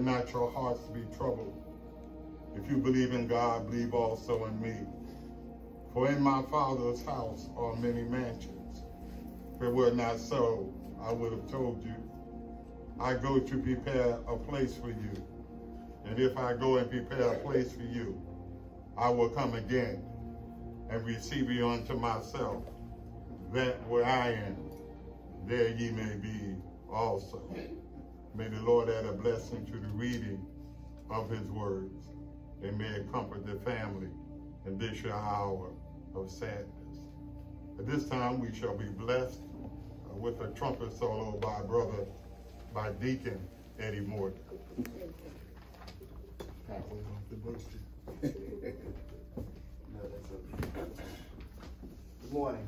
Let not your hearts be troubled. If you believe in God, believe also in me. For in my Father's house are many mansions. If it were not so, I would have told you. I go to prepare a place for you. And if I go and prepare a place for you, I will come again and receive you unto myself, that where I am, there ye may be also. May the Lord add a blessing to the reading of his words, and may it comfort the family in this your hour of sadness. At this time, we shall be blessed with a trumpet solo by Deacon Eddie Morgan. Good morning.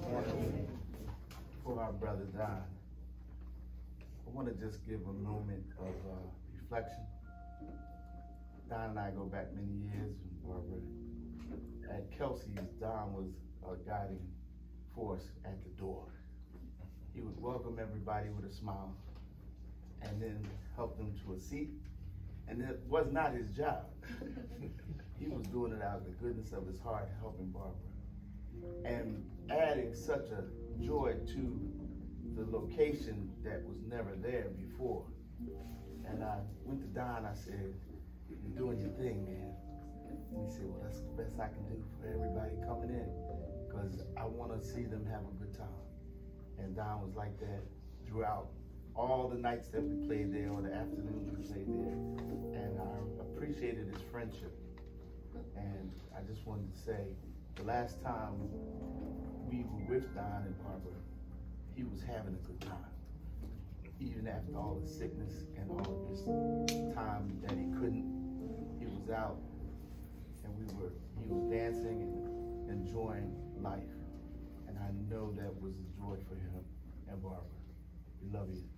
For our brother Don, I want to just give a moment of reflection. Don and I go back many years, Barbara. At Kelsey's, Don was a guiding force at the door. He would welcome everybody with a smile and then help them to a seat. And it was not his job. He was doing it out of the goodness of his heart, helping Barbara. And adding such a joy to the location that was never there before. And I went to Don, I said, "You're doing your thing, man." And he said, "Well, that's the best I can do for everybody coming in, because I want to see them have a good time." And Don was like that throughout all the nights that we played there, or the afternoons we played there. And I appreciated his friendship. And I just wanted to say, the last time we were with Don and Barbara, he was having a good time. Even after all the sickness and all of this time that he couldn't, he was out and he was dancing and enjoying life. And I know that was a joy for him and Barbara. We love you.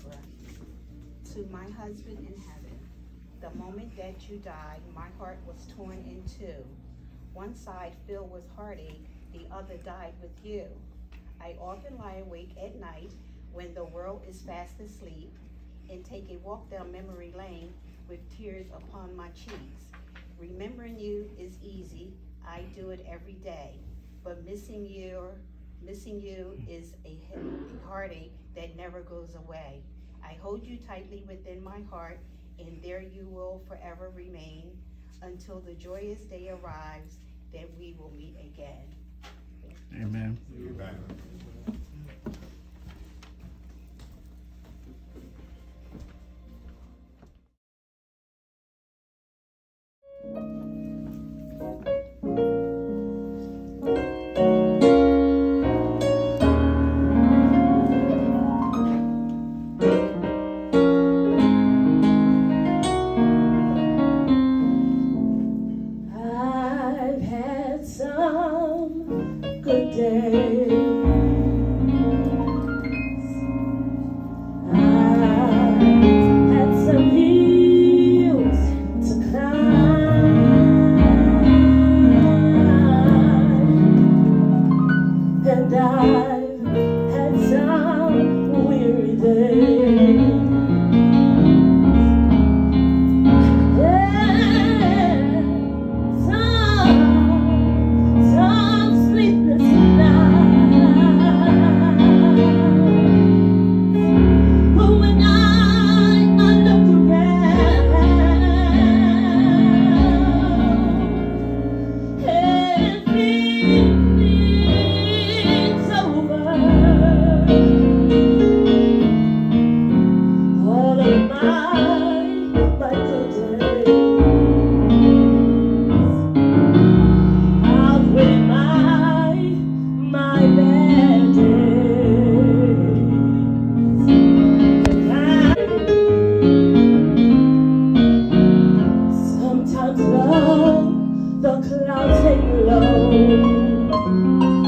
Barbara. To my husband in heaven, the moment that you died, my heart was torn in two. One side filled with heartache, the other died with you. I often lie awake at night when the world is fast asleep and take a walk down memory lane with tears upon my cheeks. Remembering you is easy, I do it every day, but missing you is a heartache that never goes away. I hold you tightly within my heart, and there you will forever remain until the joyous day arrives that we will meet again. Amen. Amen. I've had some good days. I've had some hills to climb, and I've had some weary days. Some sleepless nights. But when I look around and it's over, all of my good days outweigh my bad days. Sometimes love, the clouds hang low.